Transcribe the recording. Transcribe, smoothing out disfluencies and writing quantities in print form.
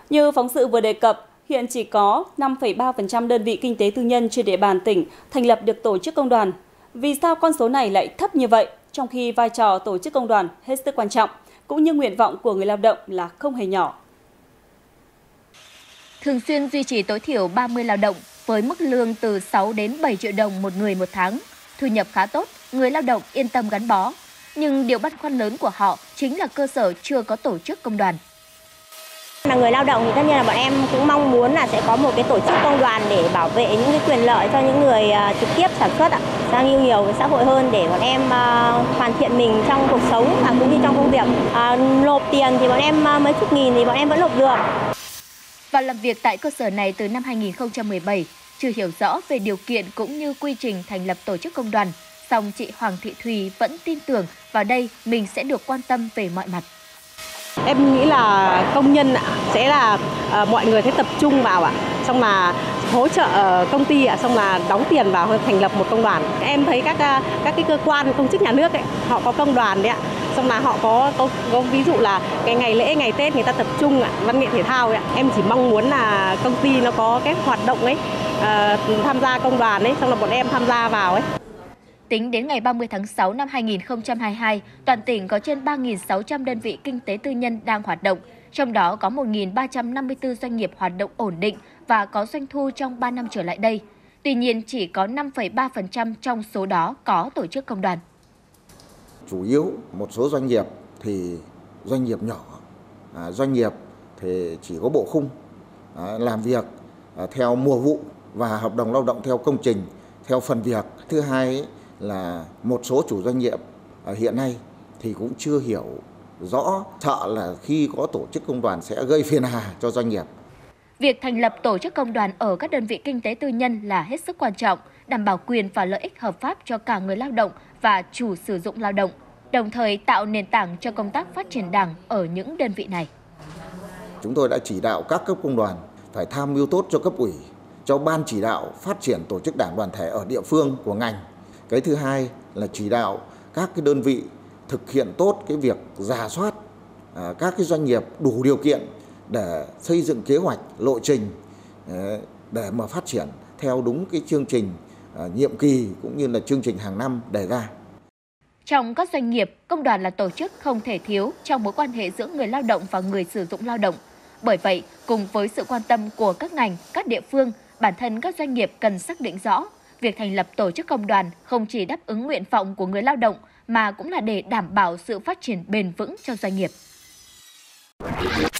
Như phóng sự vừa đề cập, hiện chỉ có 5,3% đơn vị kinh tế tư nhân trên địa bàn tỉnh thành lập được tổ chức công đoàn. Vì sao con số này lại thấp như vậy, trong khi vai trò tổ chức công đoàn hết sức quan trọng, cũng như nguyện vọng của người lao động là không hề nhỏ. Thường xuyên duy trì tối thiểu 30 lao động với mức lương từ 6 đến 7 triệu đồng một người một tháng, thu nhập khá tốt, người lao động yên tâm gắn bó. Nhưng điều băn khoăn lớn của họ chính là cơ sở chưa có tổ chức công đoàn. Là người lao động thì tất nhiên là bọn em cũng mong muốn là sẽ có một cái tổ chức công đoàn để bảo vệ những cái quyền lợi cho những người trực tiếp sản xuất, giao lưu nhiều với xã hội hơn để bọn em hoàn thiện mình trong cuộc sống và cũng như trong công việc. Nộp tiền thì bọn em mấy chục nghìn thì bọn em vẫn nộp được. Và làm việc tại cơ sở này từ năm 2017, chưa hiểu rõ về điều kiện cũng như quy trình thành lập tổ chức công đoàn, song chị Hoàng Thị Thùy vẫn tin tưởng vào đây mình sẽ được quan tâm về mọi mặt. Em nghĩ là công nhân sẽ là mọi người sẽ tập trung vào xong là hỗ trợ công ty xong là đóng tiền vào thành lập một công đoàn. Em thấy các cái cơ quan công chức nhà nước họ có công đoàn đấy xong là họ có ví dụ là cái ngày lễ ngày Tết người ta tập trung văn nghệ thể thao em chỉ mong muốn là công ty nó có cái hoạt động tham gia công đoàn xong là bọn em tham gia vào Tính đến ngày 30 tháng 6 năm 2022, toàn tỉnh có trên 3.600 đơn vị kinh tế tư nhân đang hoạt động, trong đó có 1.354 doanh nghiệp hoạt động ổn định và có doanh thu trong 3 năm trở lại đây. Tuy nhiên, chỉ có 5,3% trong số đó có tổ chức công đoàn. Chủ yếu một số doanh nghiệp thì doanh nghiệp nhỏ, doanh nghiệp thì chỉ có bộ khung, làm việc theo mùa vụ và hợp đồng lao động theo công trình, theo phần việc. Thứ hai là một số chủ doanh nghiệp hiện nay thì cũng chưa hiểu rõ, sợ là khi có tổ chức công đoàn sẽ gây phiền hà cho doanh nghiệp. Việc thành lập tổ chức công đoàn ở các đơn vị kinh tế tư nhân là hết sức quan trọng, đảm bảo quyền và lợi ích hợp pháp cho cả người lao động và chủ sử dụng lao động, đồng thời tạo nền tảng cho công tác phát triển Đảng ở những đơn vị này. Chúng tôi đã chỉ đạo các cấp công đoàn phải tham mưu tốt cho cấp ủy, cho ban chỉ đạo phát triển tổ chức Đảng đoàn thể ở địa phương của ngành. Cái thứ hai là chỉ đạo các cái đơn vị thực hiện tốt cái việc rà soát các cái doanh nghiệp đủ điều kiện để xây dựng kế hoạch, lộ trình để mà phát triển theo đúng cái chương trình nhiệm kỳ cũng như là chương trình hàng năm đề ra. Trong các doanh nghiệp, công đoàn là tổ chức không thể thiếu trong mối quan hệ giữa người lao động và người sử dụng lao động. Bởi vậy, cùng với sự quan tâm của các ngành, các địa phương, bản thân các doanh nghiệp cần xác định rõ việc thành lập tổ chức công đoàn không chỉ đáp ứng nguyện vọng của người lao động mà cũng là để đảm bảo sự phát triển bền vững cho doanh nghiệp.